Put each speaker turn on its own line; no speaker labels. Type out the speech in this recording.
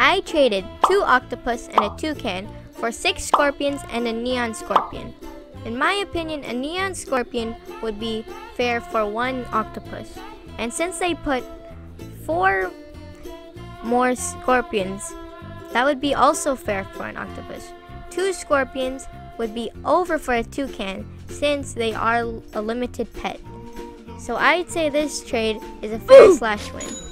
I traded 2 octopus and a toucan for 6 scorpions and a neon scorpion. In my opinion, a neon scorpion would be fair for 1 octopus. And since they put 4 more scorpions, that would be also fair for an octopus. 2 scorpions would be over for a toucan since they are a limited pet. So I'd say this trade is a fair / win.